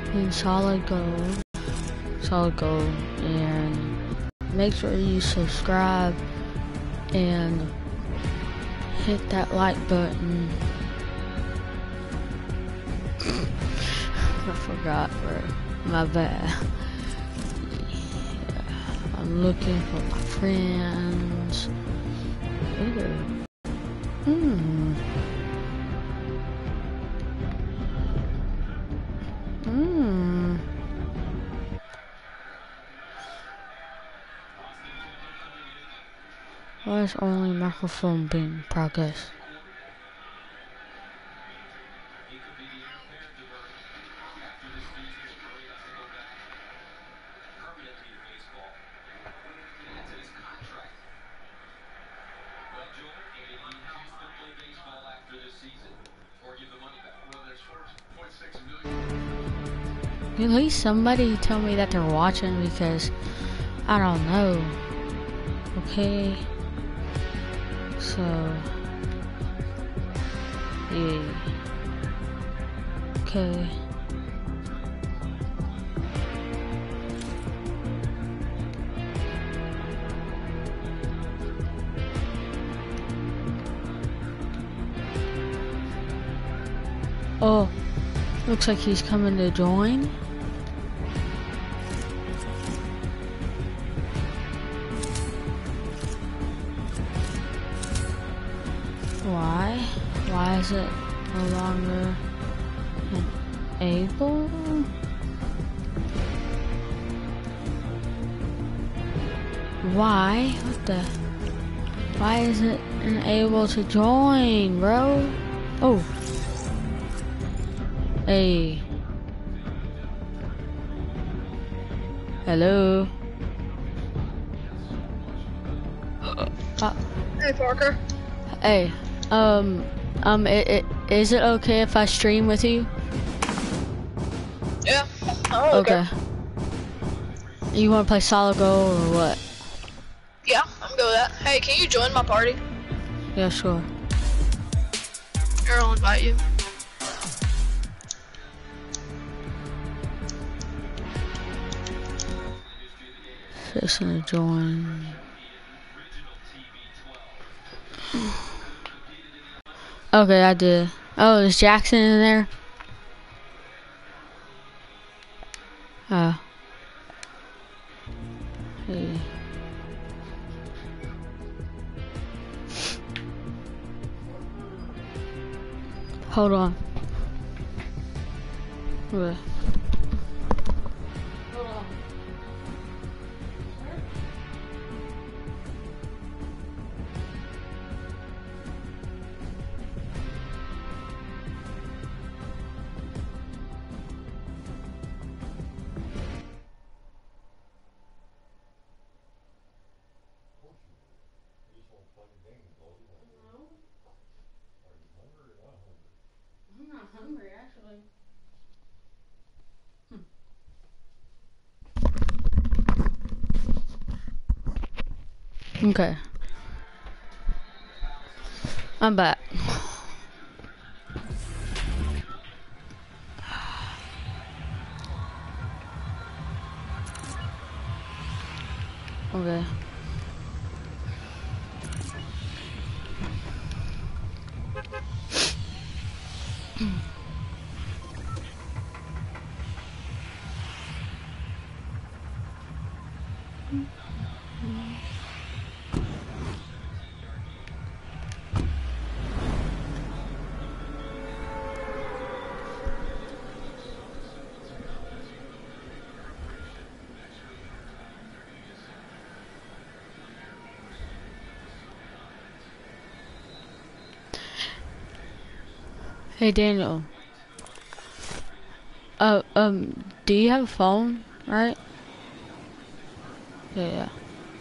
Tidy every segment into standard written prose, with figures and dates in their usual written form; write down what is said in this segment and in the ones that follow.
in solid gold, and make sure you subscribe and hit that like button. I forgot, bro. My bad. Yeah, I'm looking for my friends. Why is only microphone being progress? At least somebody tell me that they're watching, because I don't know. Okay. So yeah. Okay. Oh, looks like he's coming to join. Why? Why is it no longer enabled? Why? What the? Why is it unable to join, bro? Oh. Hey. Hello. Hey, Parker. Hey. Is it okay if I stream with you? Yeah. Oh, okay. You want to play Solid Gold or what? Yeah, I'm good with that. Hey, can you join my party? Yeah, sure. Here, I'll invite you. Just gonna join. Okay, I did. Oh, is Jackson in there? Hey. Hold on. Okay. Hold on. I'm not hungry, actually. Okay. I'm back. Okay. Hey, Daniel. Do you have a phone, right? Yeah.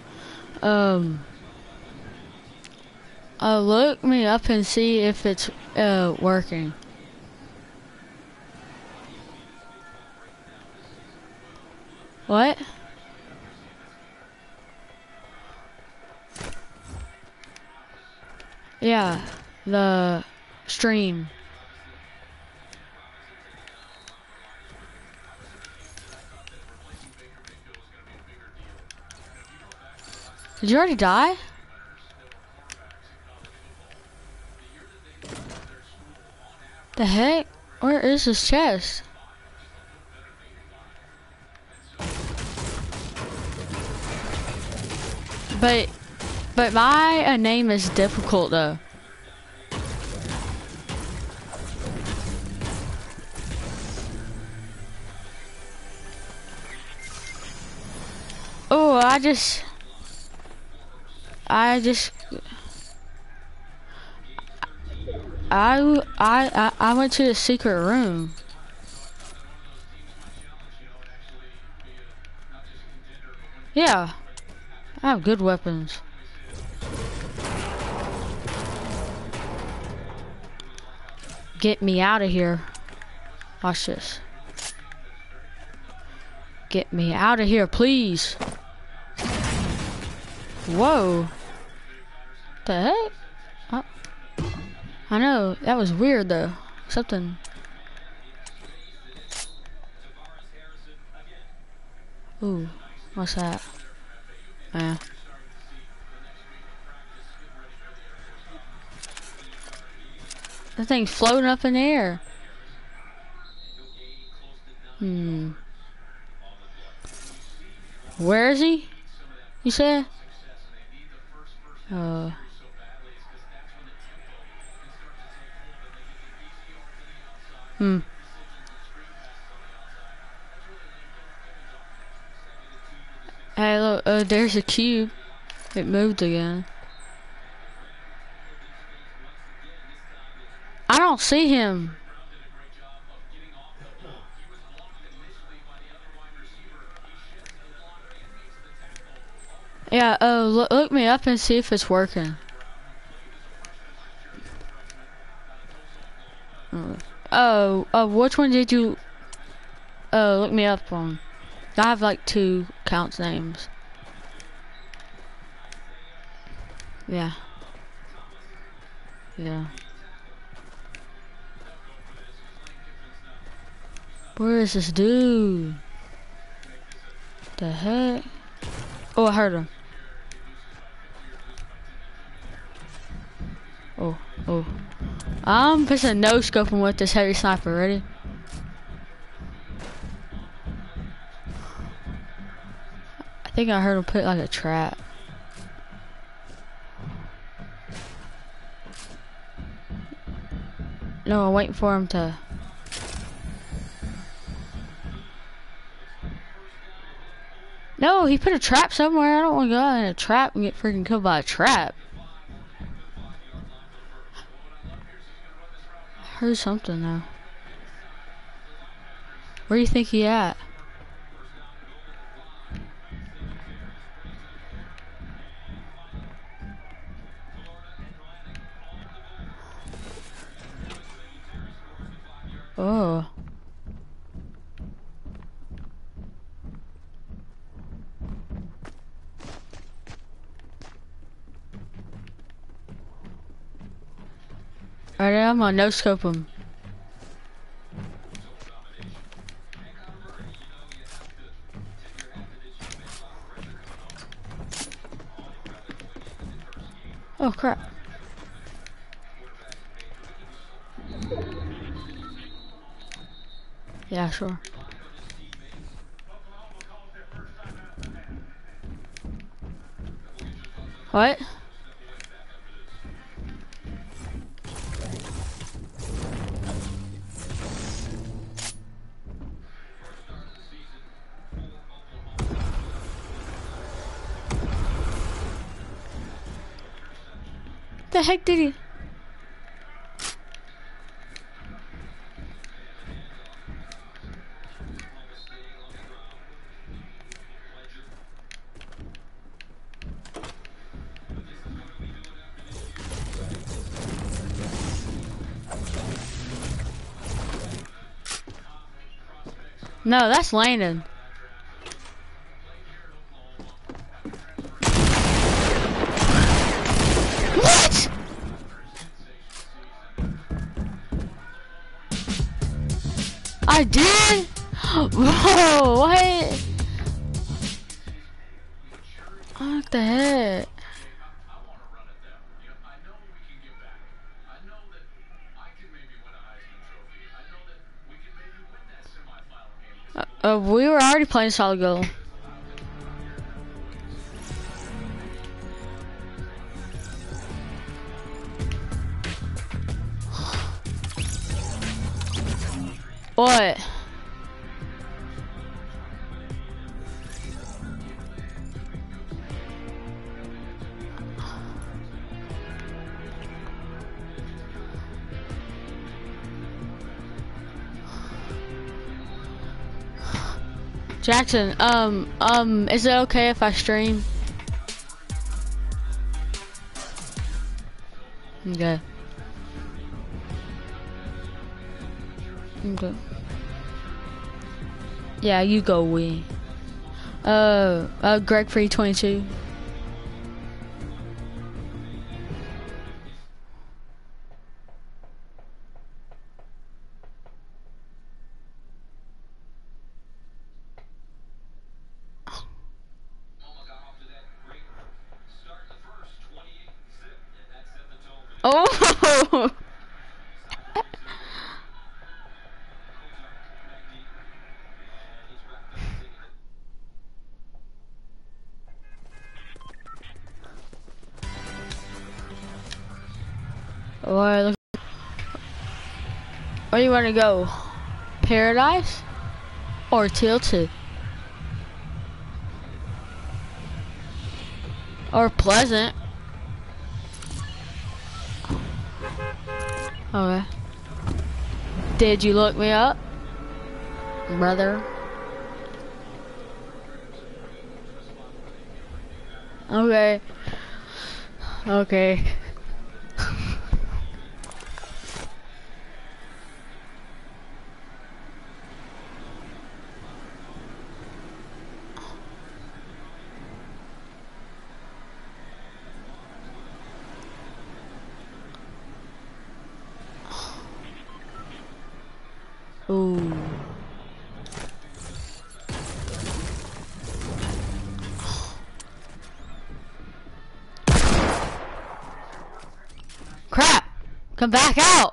Look me up and see if it's, working. What? Yeah, the stream. Did you already die? The heck? Where is his chest? But my name is difficult though. Oh, I went to the secret room. Yeah, I have good weapons. Get me out of here. Watch this. Get me out of here, please. Whoa. The heck? Oh. I know, that was weird though. Something. Ooh, what's that? Yeah. That thing's floating up in the air. Where is he? You said? Hey, look, there's a cube. It moved again. I don't see him. Yeah, look me up and see if it's working. Which one did you look me up on? I have like 2 accounts names. Yeah. Yeah. Where is this dude? The heck? Oh, I heard him. Oh. I'm pissing no scoping with this heavy sniper. Ready? I think I heard him put like a trap. No, I'm waiting for him to. No, he put a trap somewhere. I don't want to go in a trap and get freaking killed by a trap. I heard something though. Where do you think he at? Oh. Alright, I'm gonna no scope him. Oh crap. Yeah, sure. What? The heck did he? No, that's Landon. What? I did? Whoa, what? What the heck? We were already playing Solid Gold. What? Jackson, is it okay if I stream? Okay. Okay. Yeah, you go win. Greg Free 22. Oh! Where do you want to go? Paradise or Tilted or Pleasant? Okay. Did you look me up, brother? Okay. Okay. Ooh. Crap! Come back out!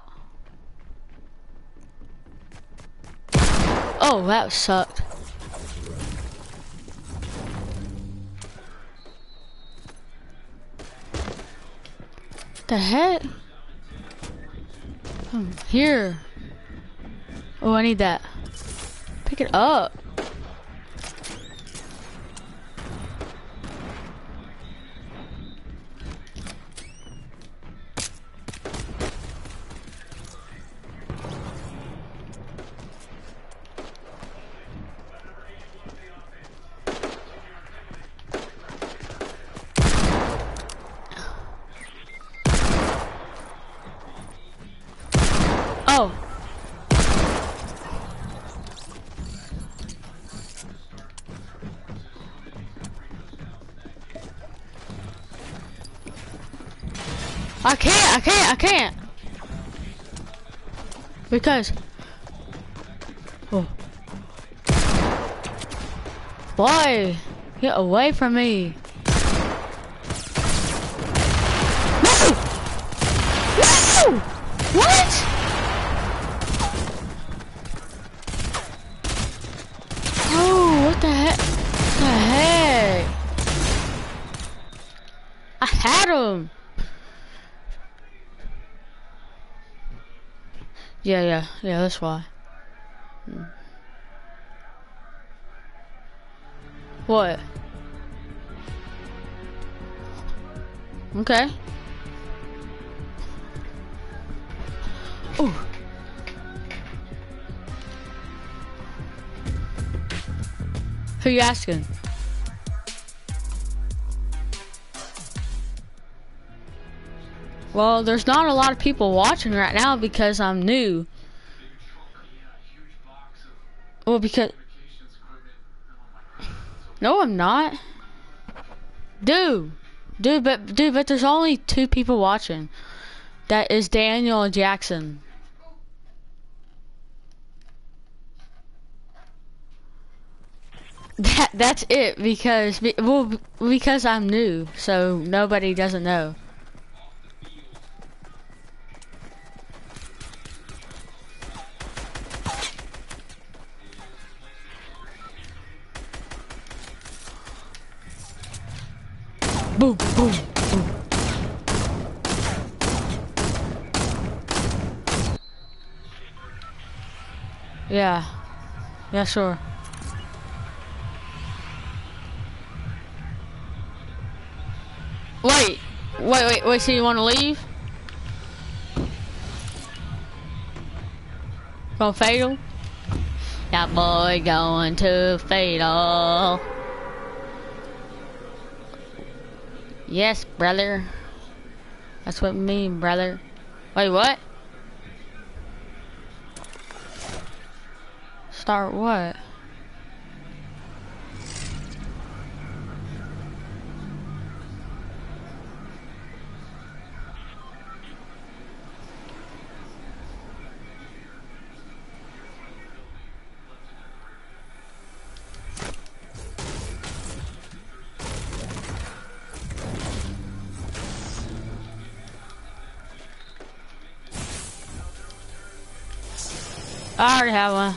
Oh, that sucked. The heck? Here. Oh, I need that. Pick it up. Oh. I can't. Because. Oh. Boy, get away from me. No! No! What? Oh, what the heck? What the heck? I had him. Yeah, that's why. What? Okay. Ooh. Who you asking? Well, there's not a lot of people watching right now because I'm new. Well, because... No, I'm not. Dude, but there's only 2 people watching. That is Daniel and Jackson. That's it because I'm new, so nobody doesn't know. Boom, boom, boom. Yeah. Yeah, sure. Wait, so you want to leave? Go fatal? That boy going to fatal. Yes, brother. That's what I mean, brother. Wait, what? Start what? I already have one.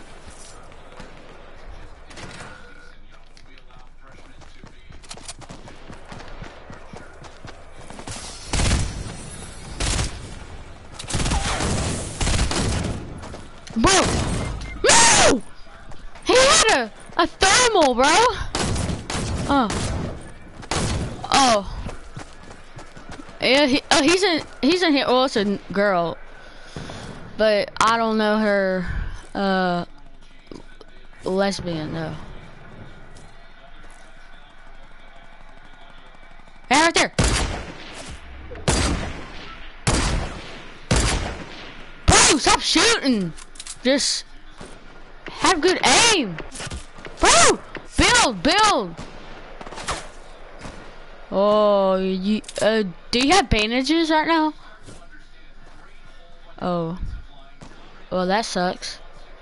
Bro! No! He had a thermal, bro! Oh. Oh. Yeah, he's in here. Oh, it's a girl. But I don't know her, lesbian, though. Hey, right there! Bro, stop shooting! Just have good aim! Bro! Build! Oh, do you have bandages right now? Oh. Well, that sucks.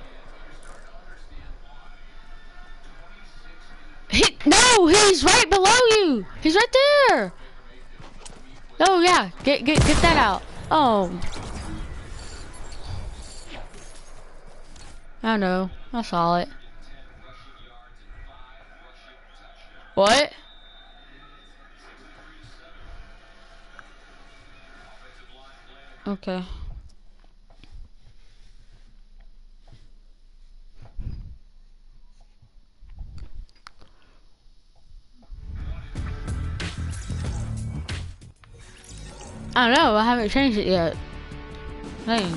No, he's right below you! He's right there! Oh, yeah, get that out. Oh. I know, I saw it. What? Okay. I don't know, I haven't changed it yet. Hey.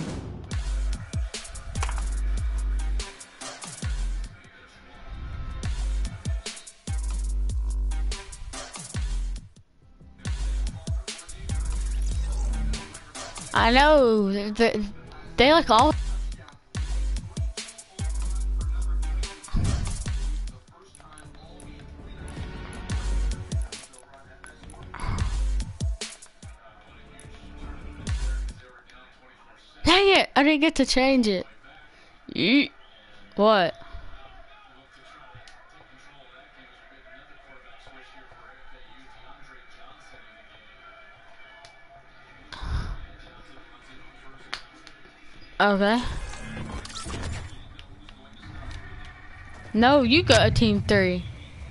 I know, they like all. Dang it, I didn't get to change it. Yeet. What? Okay. No, you got a team 3.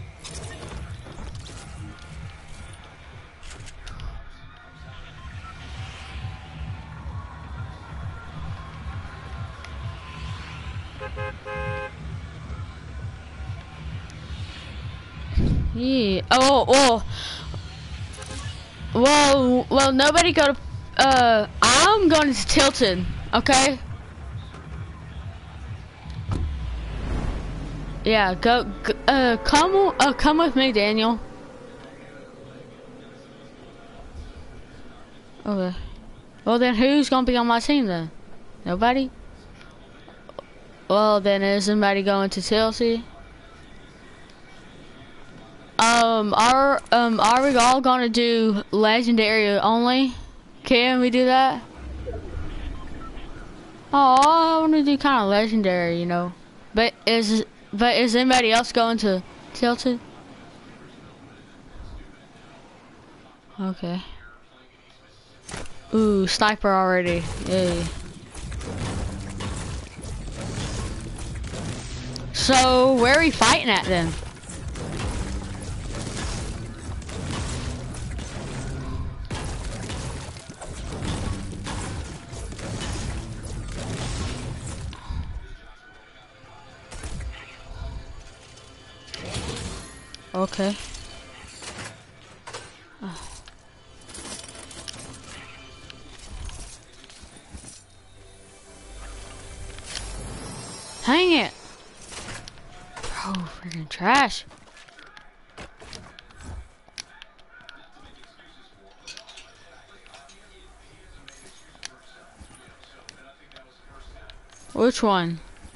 Yeah. Oh, well, nobody go to, I'm going to Tilton, okay? Yeah, come with me, Daniel. Okay. Well, then who's gonna be on my team then? Nobody? Well, then is somebody going to Chelsea? Are we all gonna do legendary only? Can we do that? Oh, I wanna do kind of legendary, you know. But is But is anybody else going to Tilted? Okay. Ooh, sniper already. Yay. So, where are we fighting at then? Okay. Oh. Hang it! Bro, freaking trash. Which one?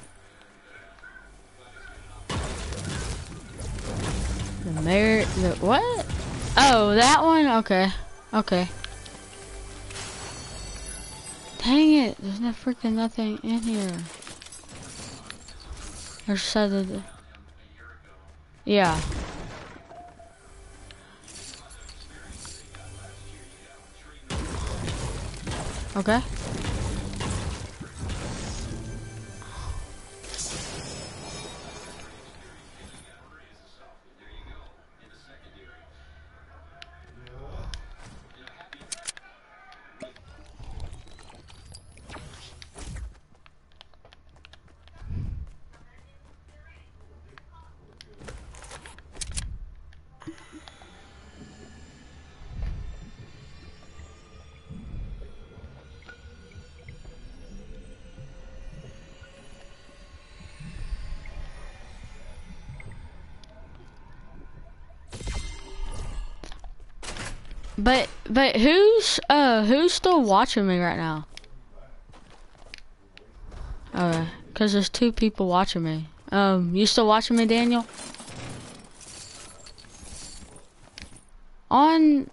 The what? Oh, that one? Okay. Okay. Dang it, there's no freaking nothing in here. There's said yeah. Okay. But who's still watching me right now? Okay, cause there's 2 people watching me. You still watching me, Daniel? On.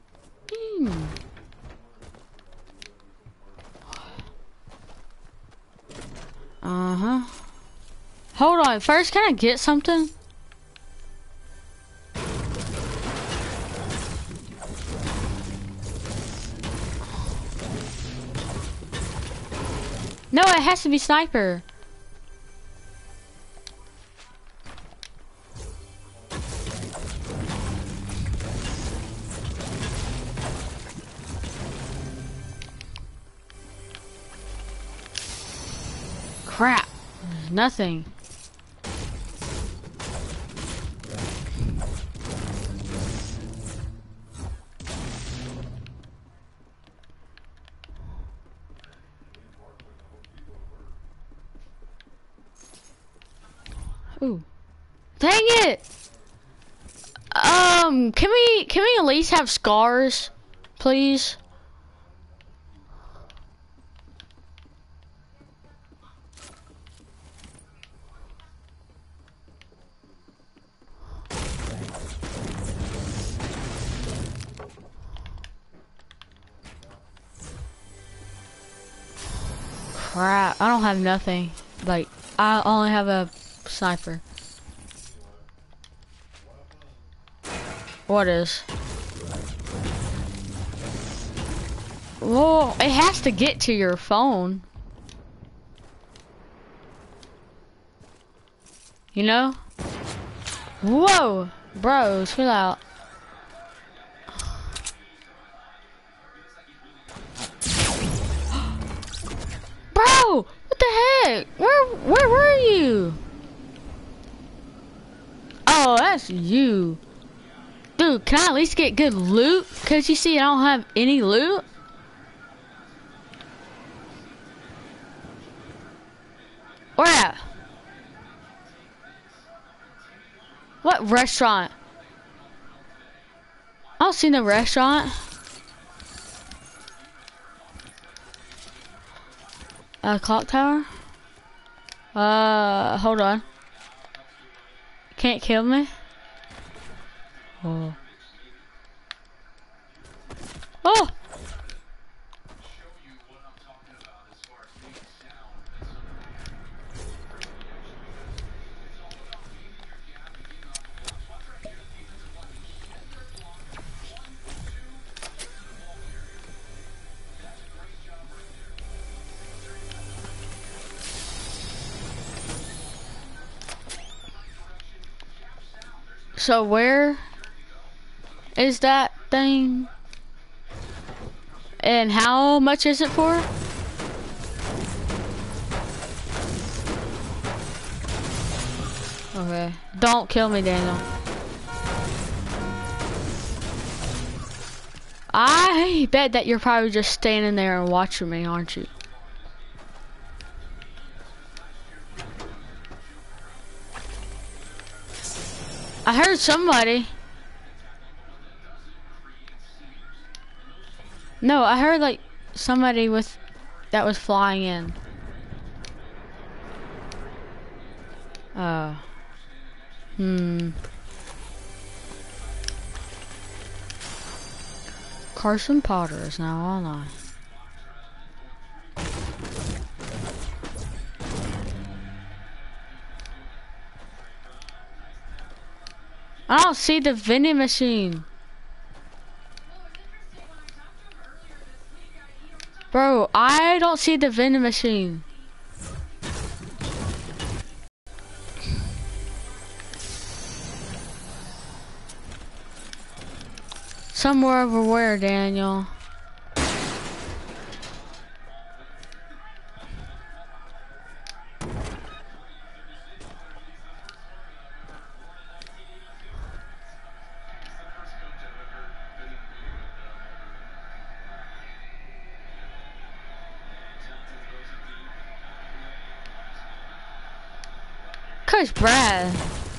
Uh-huh. Hold on. First, can I get something? No, it has to be sniper. Crap. There's nothing. Ooh. Dang it! Can we at least have scars, please? Crap, I don't have nothing. Like, I only have a sniper. What is? Whoa, it has to get to your phone. You know? Whoa! Bro, chill out. Bro! What the heck? Where were you? Oh, that's you. Dude, can I at least get good loot? Cause you see I don't have any loot? Where at? What restaurant? I don't see no restaurant. Clock tower? Hold on. Can't kill me? Oh. Oh! So where is that thing? And how much is it for? Okay. Don't kill me, Daniel. I bet that you're probably just standing there and watching me, aren't you? I heard somebody. No, I heard like somebody that was flying in. Carson Potter is now online. I don't see the vending machine. Bro, I don't see the vending machine. Somewhere over where, Daniel? Coach Brad.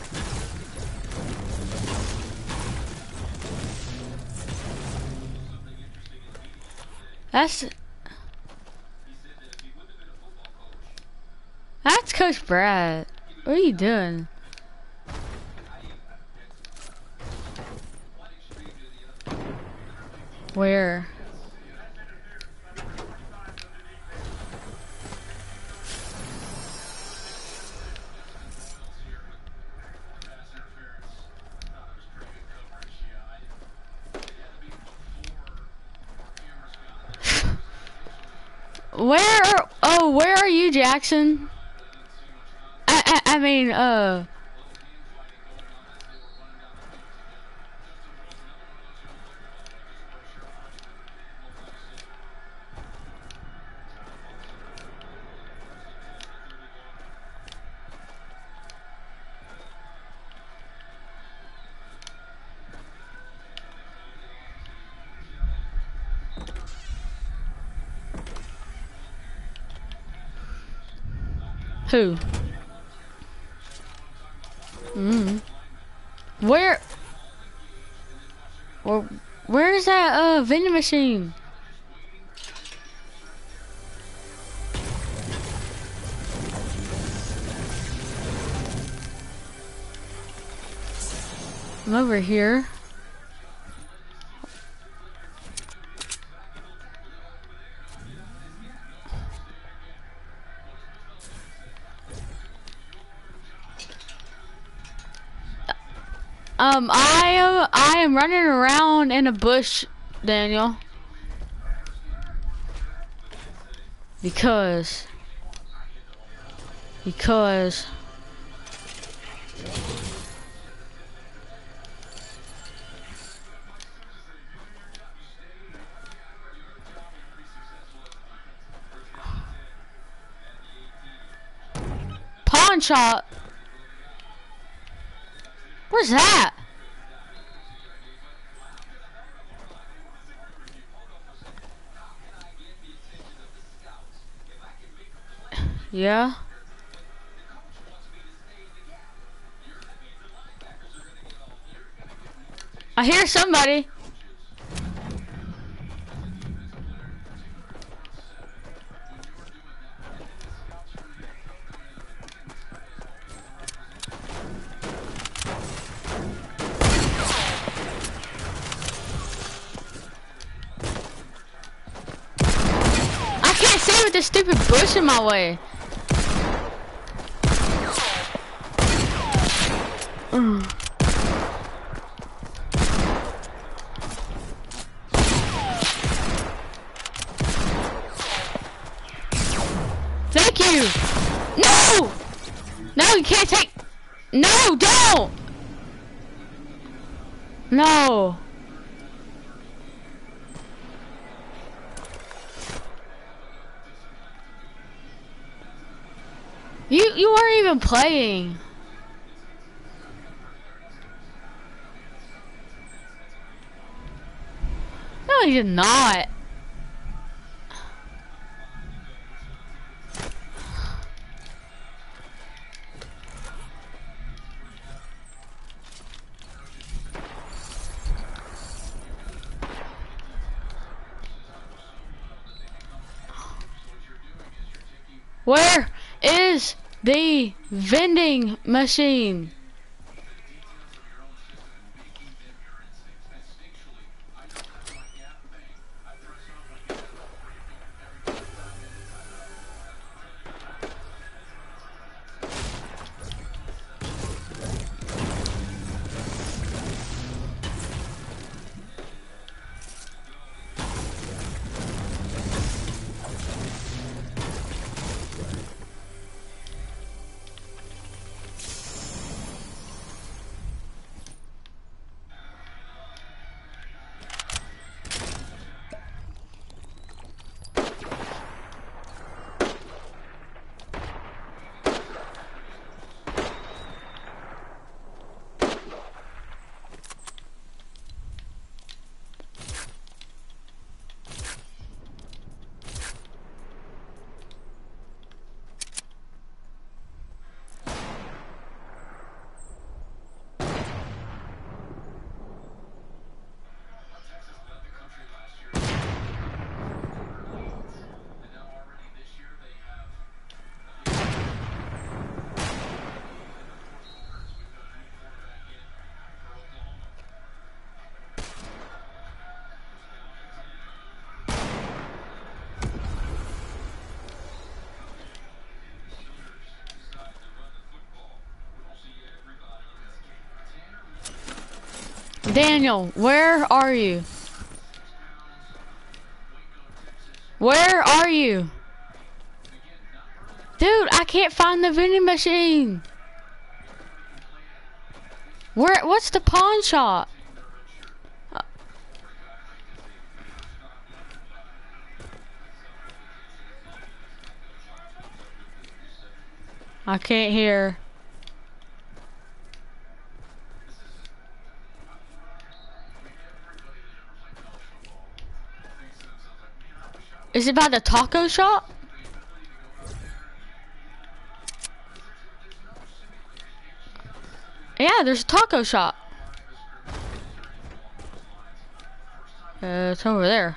That's Coach Brad. What are you doing? Where? Where are you, Jackson? I mean, who? Where's that vending machine? I'm over here. I am running around in a bush, Daniel. Because pawn shop. Where's that? Yeah. I hear somebody. I can't see with this stupid bush in my way. Thank you. No, you can't take. No, don't. No. You weren't even playing. No, you did not. Where is the vending machine? Daniel, where are you? Where are you? Dude, I can't find the vending machine. What's the pawn shop? I can't hear. Is it by the taco shop? Yeah, there's a taco shop. It's over there.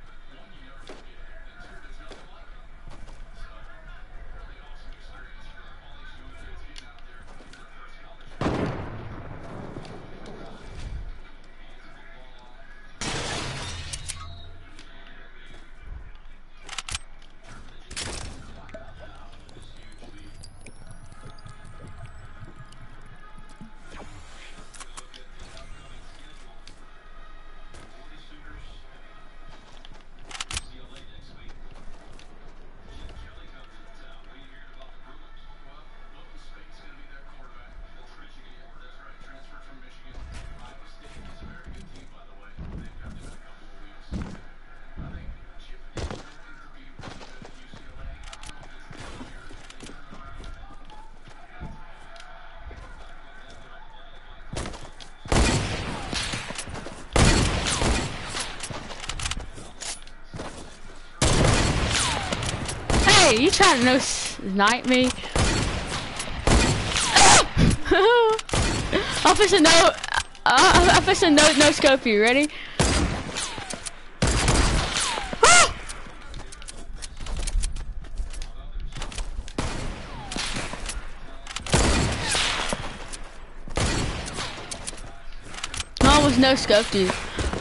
Hey, you trying to snipe me? I'm fixing no scope you. Ready? I almost no scoped you.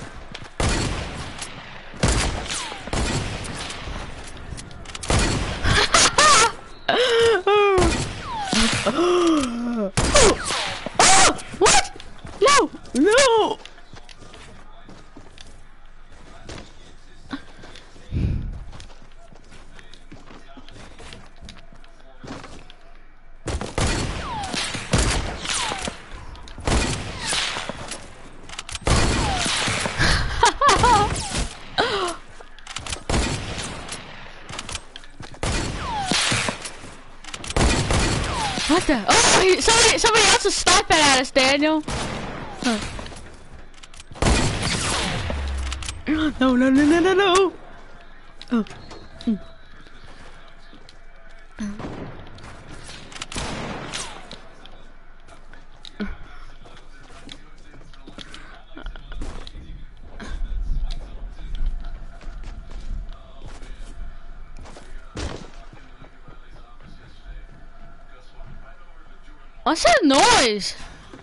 What? No! No! What the? Oh, somebody else is sniping at us, Daniel. No, no, no, no, no, no. Oh. What's that noise?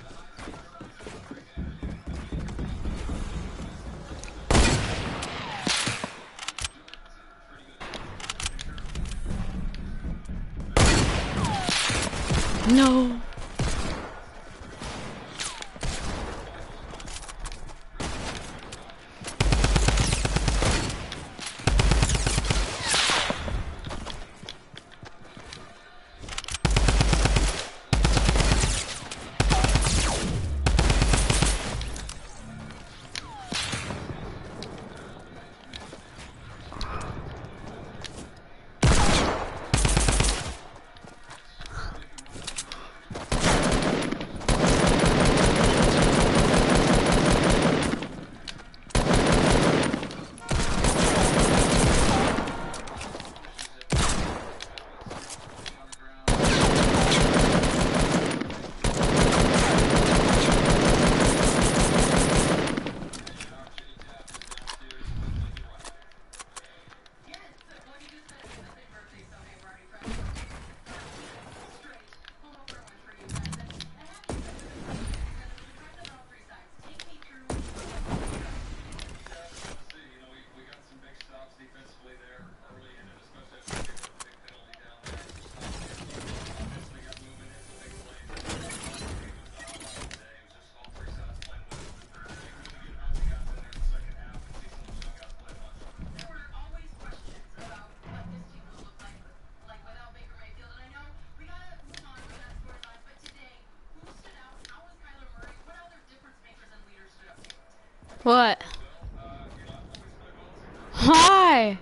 No. What? Hi.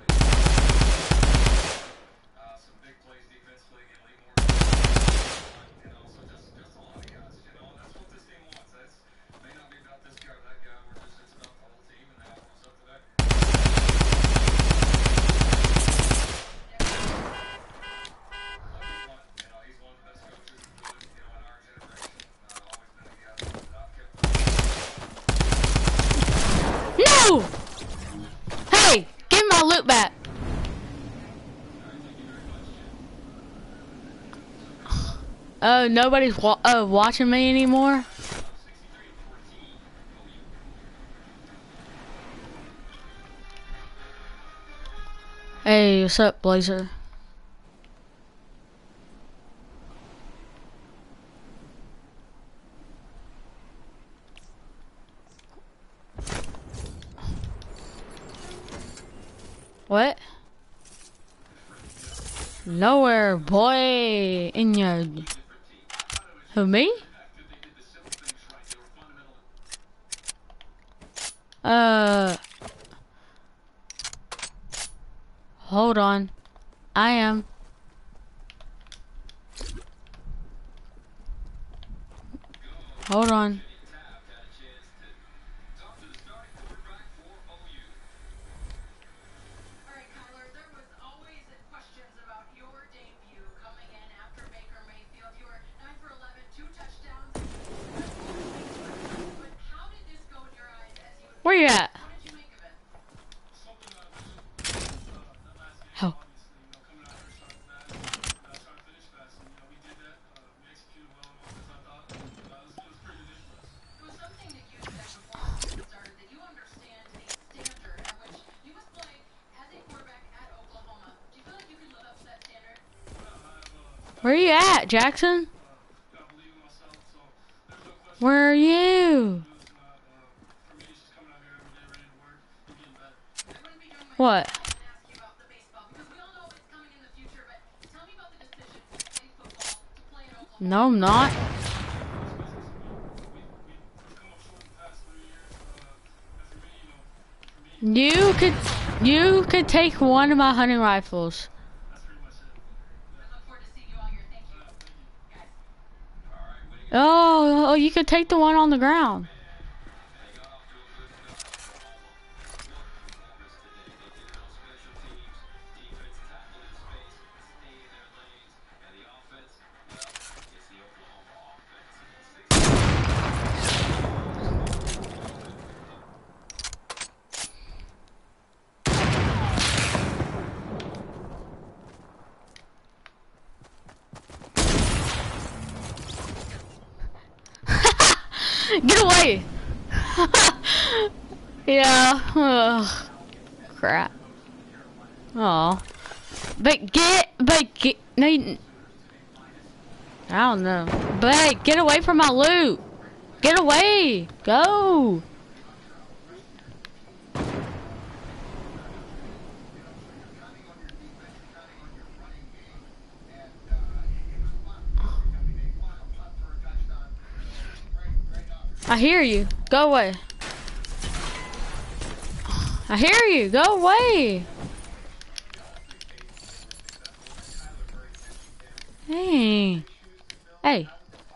No! Hey, give me my loot back. Oh, nobody's watching me anymore? Hey, what's up, Blazer? What? Nowhere, boy. In your... Who, me? Hold on. I am. Hold on. Where you at? Oh. Where you at, Jackson? Where are you? What? No, I'm not. You could take one of my hunting rifles. Oh, you could take the one on the ground. Get away! Yeah. Ugh. Crap. Oh. But get, no, I don't know. But get away from my loot. Get away. Go. I hear you. Go away. I hear you. Go away. Hey. Hey.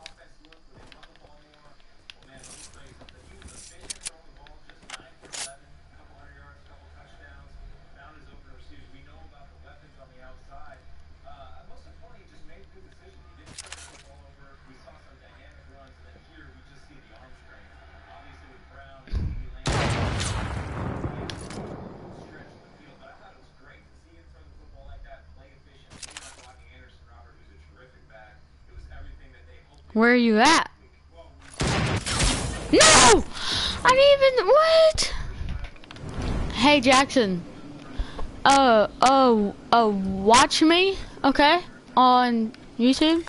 Where are you at? No! I didn't even, what? Hey, Jackson. Watch me, okay? On YouTube.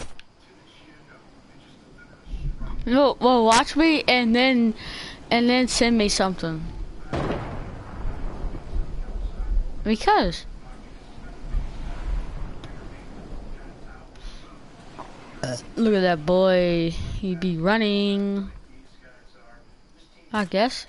No, well, watch me and then send me something. Because. Look at that boy. He be running. I guess.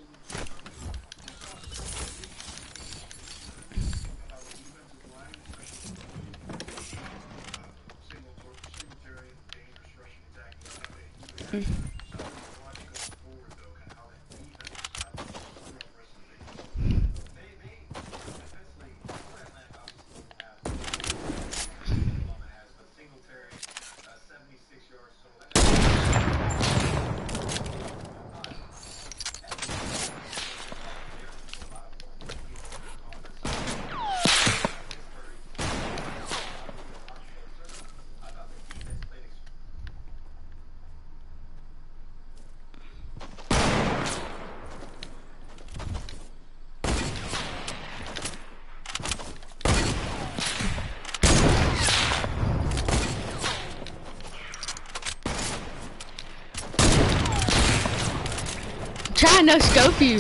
Trying to scope you.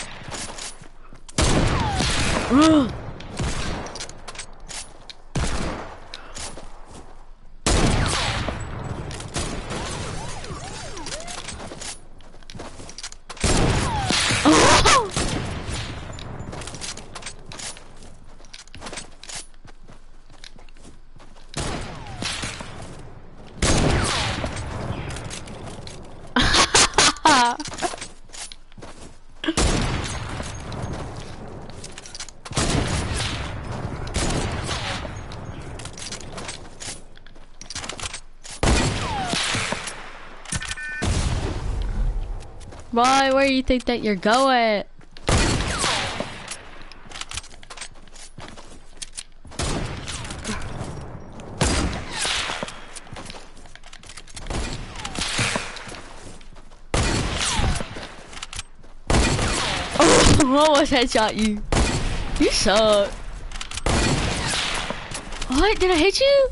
Boy, where do you think that you're going? Oh, almost headshot you. You suck. What? Did I hit you?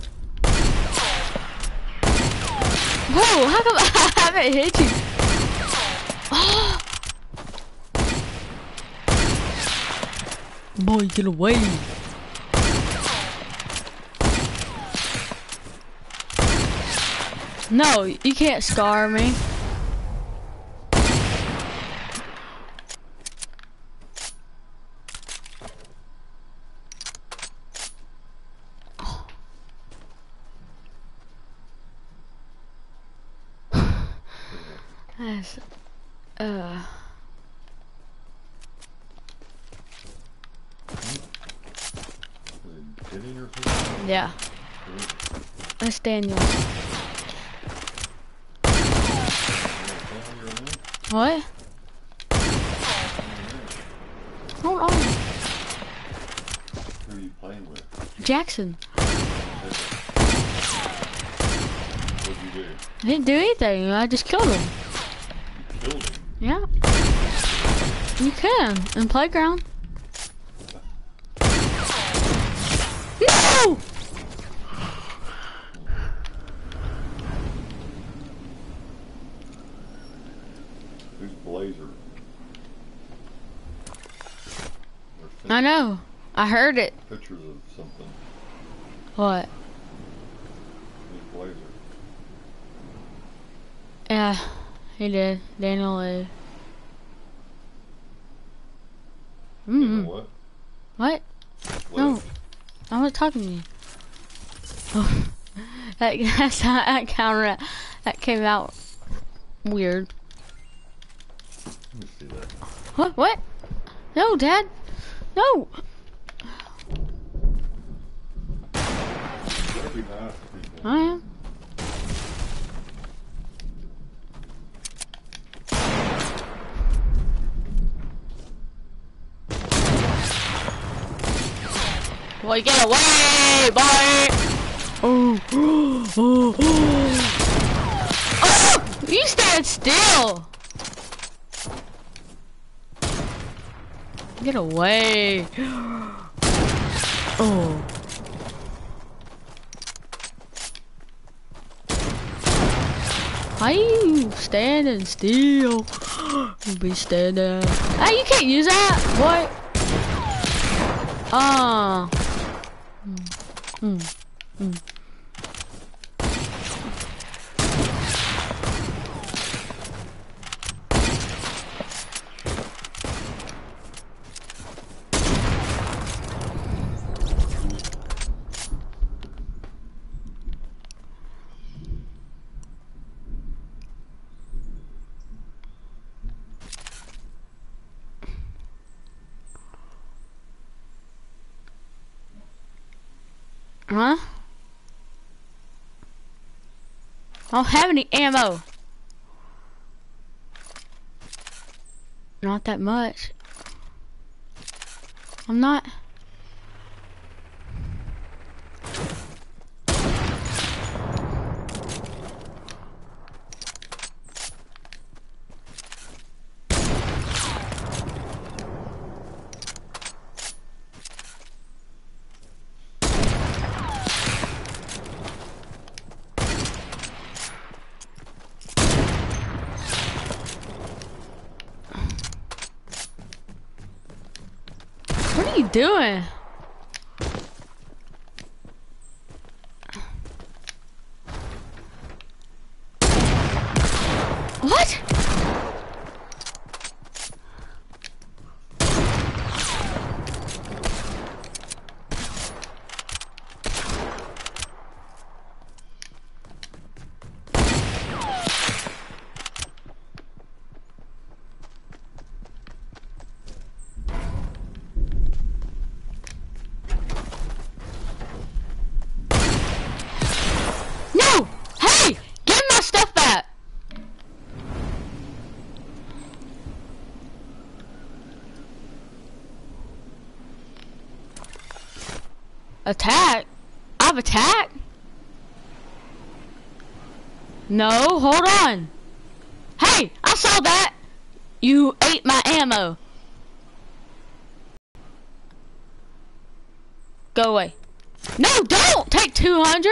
Whoa, how come I haven't hit you? Oh. Boy, get away. No, you can't scar me. That's, Kidding or something? yeah. That's Daniel. What? Hold on. Who are you playing with? Jackson. What'd you do? I didn't do anything. I just killed him. You killed him. Yeah. You can. In playground. No! Who's Blazer? I know. I heard it. Pictures of something. What? Who's Blazer? Yeah, he did. Daniel did. What? What? What? No. I wasn't talking to you. Oh. That's how that camera, that came out weird. Let me see that. What? What? No, Dad. No. Gotta be nice to people. I am. Boy, get away, boy! Oh, oh, oh. Oh! You stand still! Get away! Oh. Why are you standing still? You be standing. Hey, you can't use that, boy. Ah. Huh? I don't have any ammo. Not that much. I'm not. What are you doing? What? No! Hey! Give my stuff back! Attack? I've attacked? No, hold on. Hey, I saw that. You ate my ammo. Go away. No, don't take 200.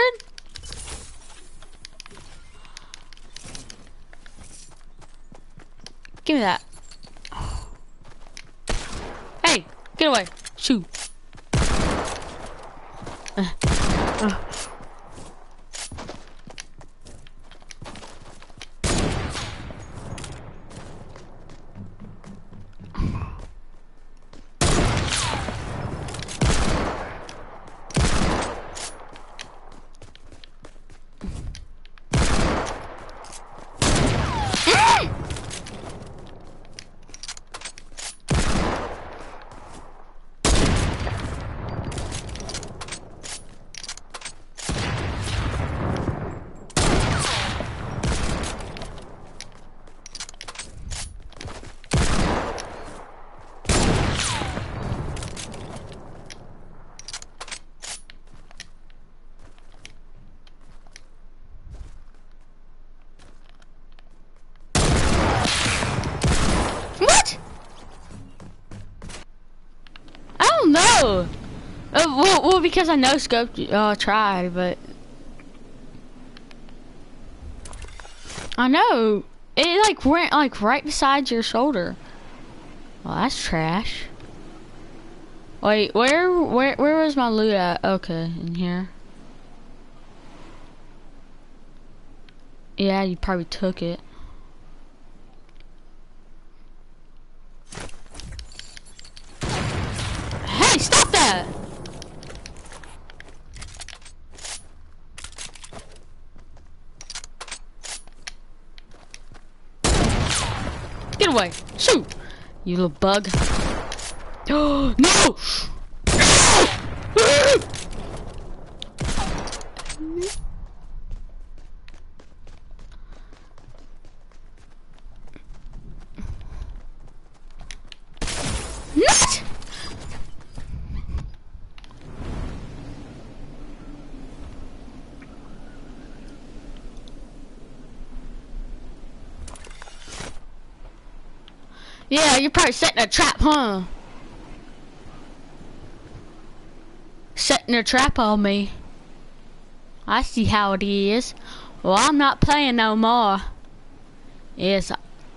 Give me that. Hey, get away. Shoot. No! Well, because I no scoped, tried, but I know it like went like right beside your shoulder. Well, that's trash. Wait, where was my loot at? Okay, in here. Yeah, you probably took it. Hey, stop that! Get away! Shoot! You little bug. Oh, no! What? Yeah, you're probably setting a trap, huh? Setting a trap on me. I see how it is. Well, I'm not playing no more. Yes.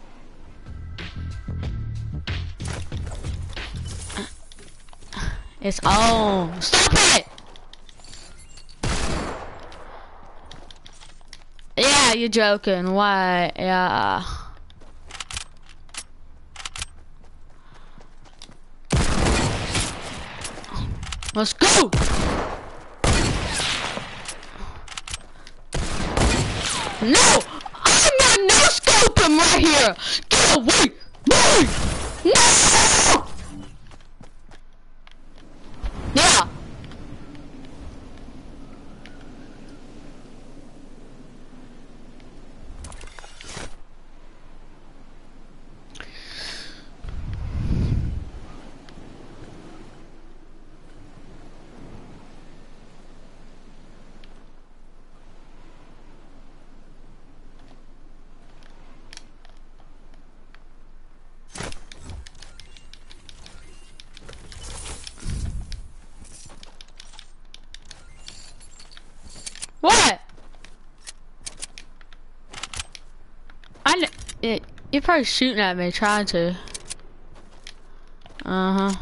It's on. Stop it! Yeah, you're joking. Why? Yeah. Let's go! No! I'm not no-scoping right here! Get away! No! Yeah! What? You're probably shooting at me, trying to. Uh-huh.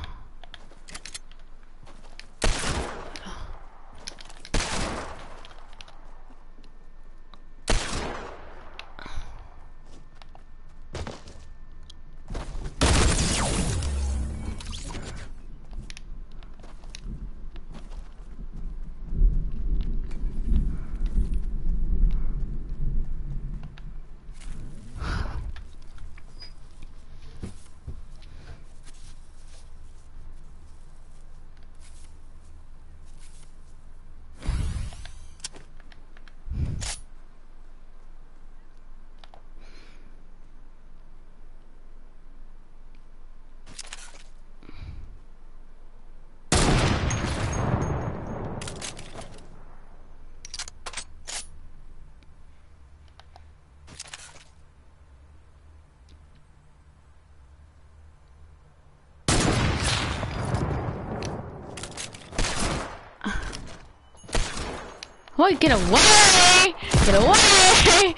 Wait, get away! Get away!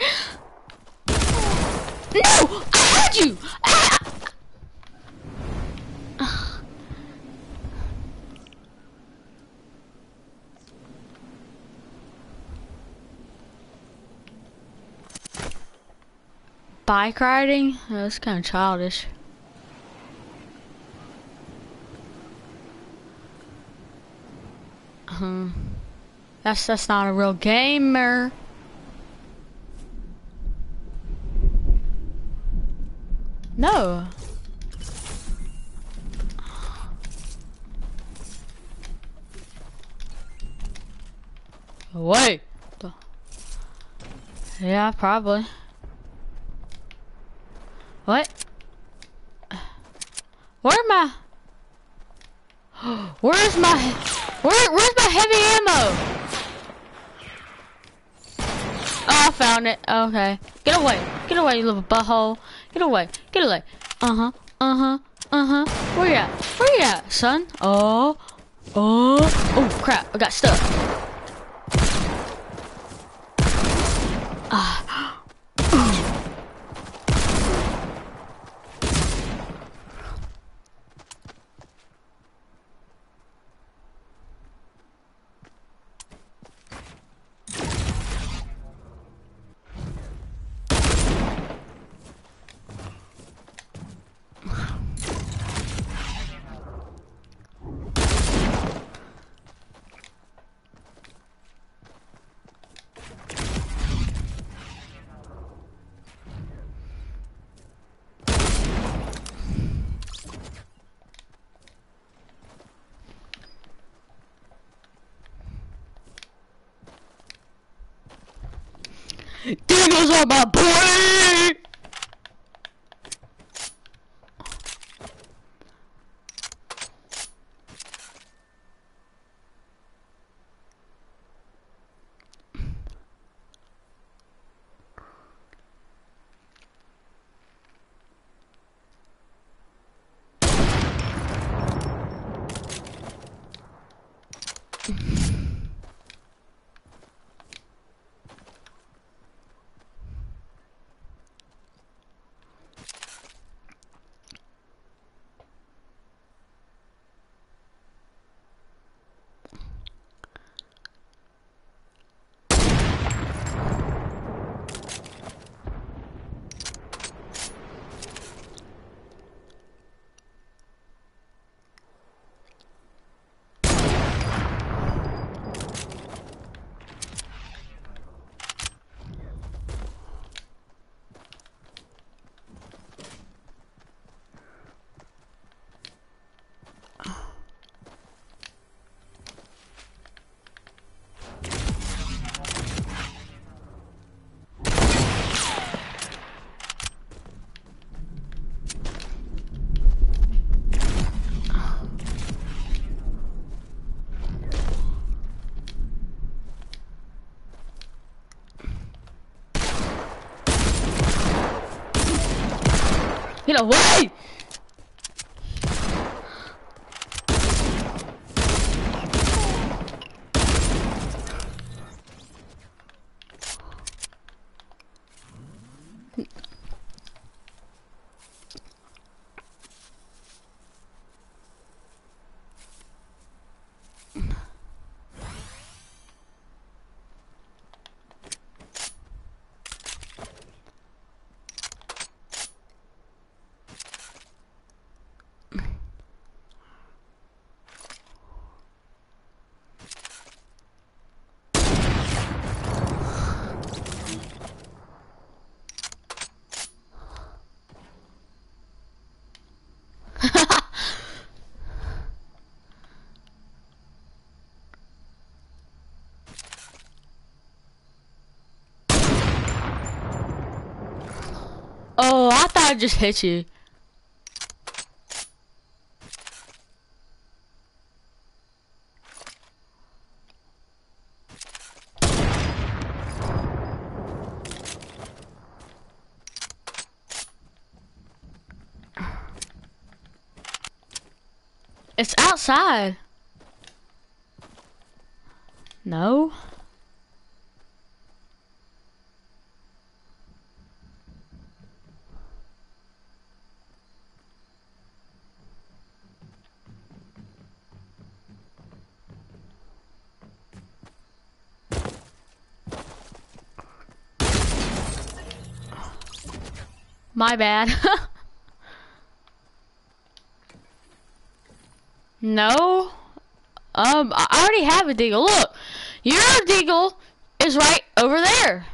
No! I had you! Bike riding? That's kind of childish. That's not a real gamer. No. Wait. Yeah, probably. What? Where's my where's my heavy ammo? Oh, I found it. Okay. Get away, you little butthole. Get away. Where you at, son? Oh, Oh crap! I got stuck. Deagles on my brain! Get away! Oh, I thought I just hit you. It's outside. No. My bad. No. I already have a deagle. Look, your deagle is right over there.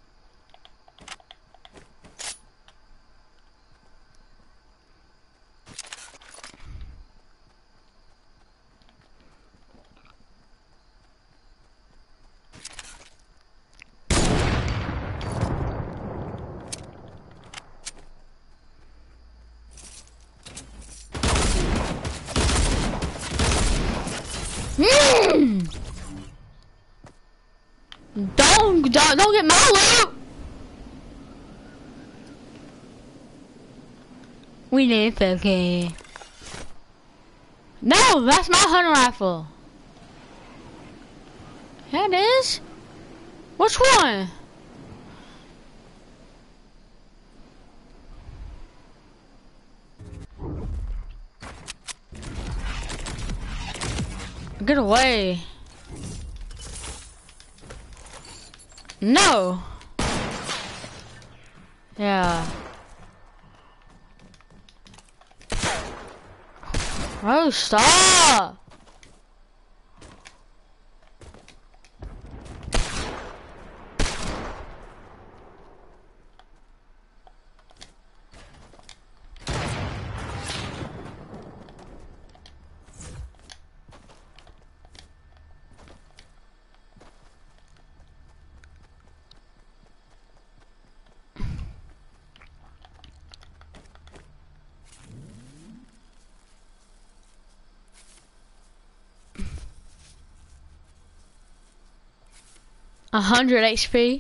Don't get my loot. We live okay. No, that's my hunting rifle. Yeah, it is. Which one? Get away. No. Yeah. Oh, stop. A 100 HP.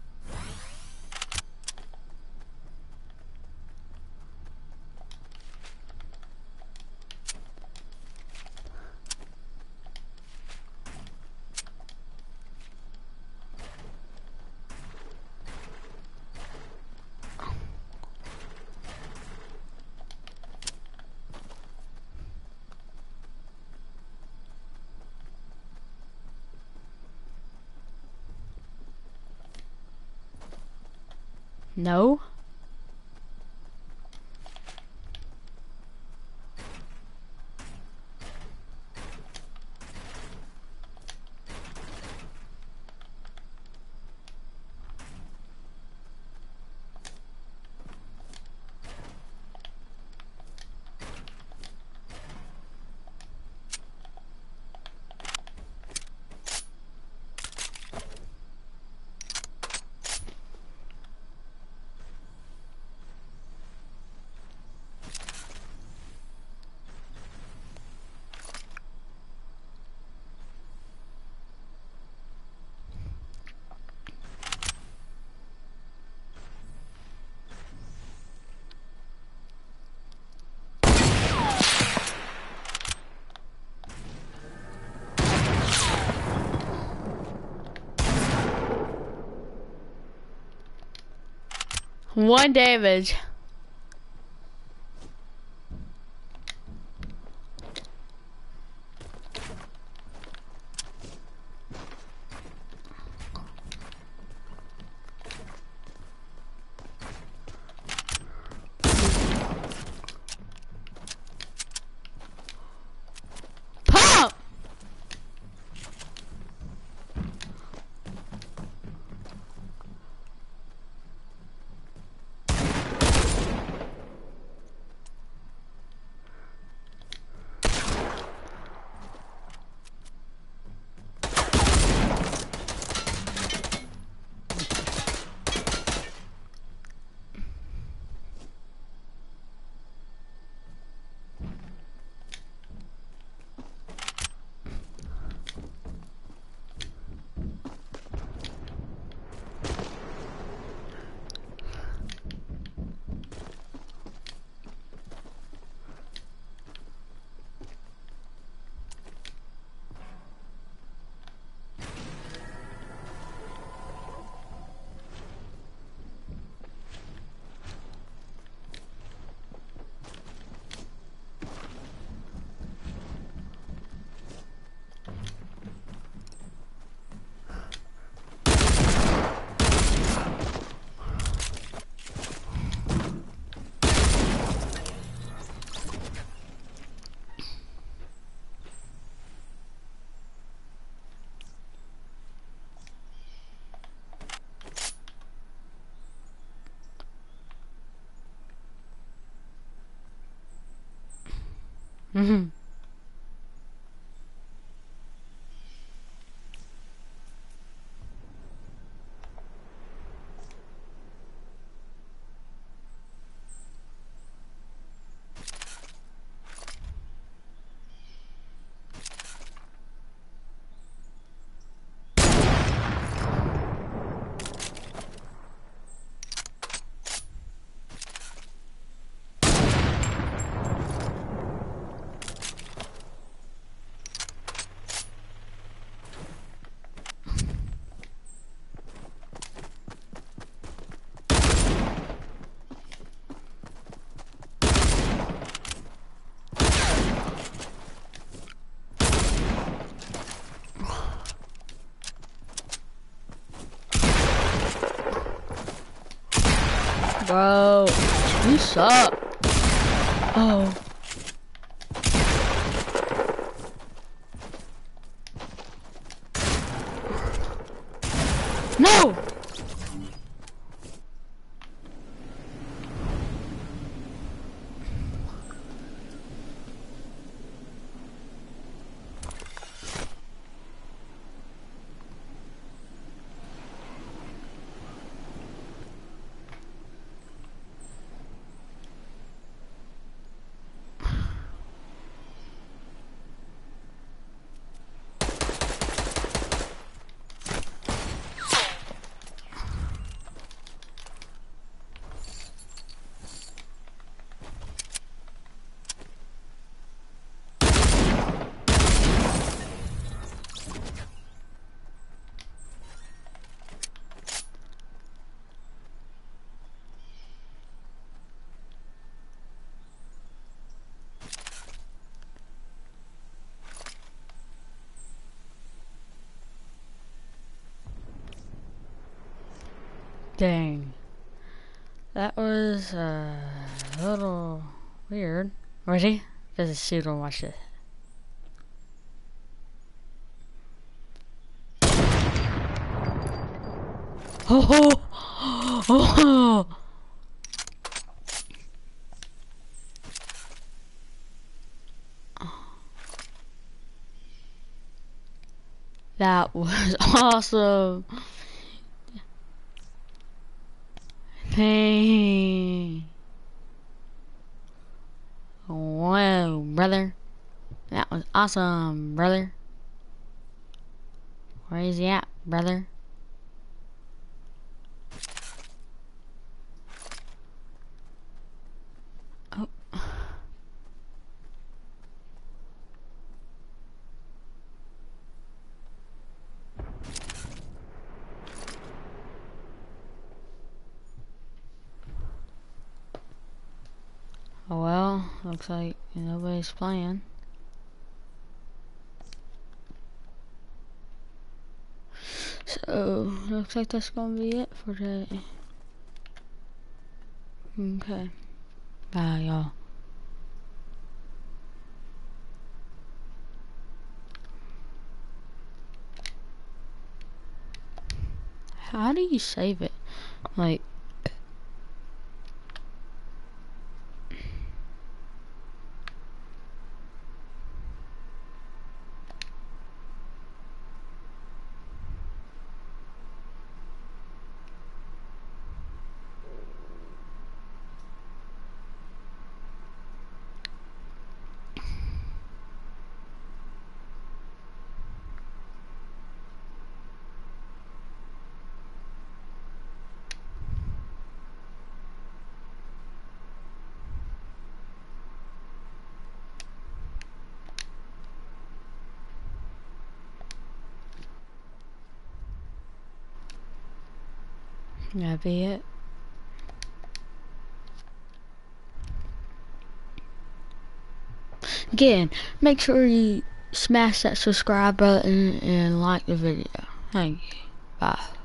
No. One damage. Pump! Mm-hmm. Bro, you suck. Oh. No! Dang. That was a little weird. Ready? Because see, don't watch it. Oh, oh, oh. That was awesome. Hey. Whoa, brother. That was awesome, brother. Where is he at, brother? Oh. Oh well, looks like nobody's playing. So, looks like that's gonna be it for today. Okay. Bye, y'all. How do you save it? Like... That'd be it. Again, make sure you smash that subscribe button and like the video. Thank you. Bye.